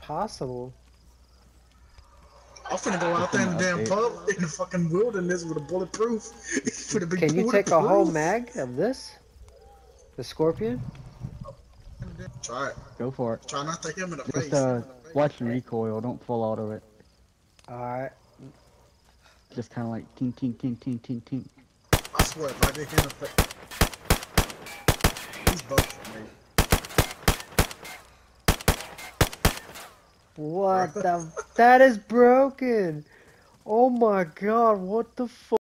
possible? I'm finna go out there in the damn pub in the fucking wilderness with a bulletproof. For the big Can you take a whole bulletproof. mag of this? The Scorpion? Try it. Go for it. Try not to hit him in the Just face. watch the recoil. Don't fall out of it. Alright. Just kind of like ting ting ting ting ting ting. I swear, if I get hit in the face, he's both for me. What the? That is broken! Oh my god, what the fuck?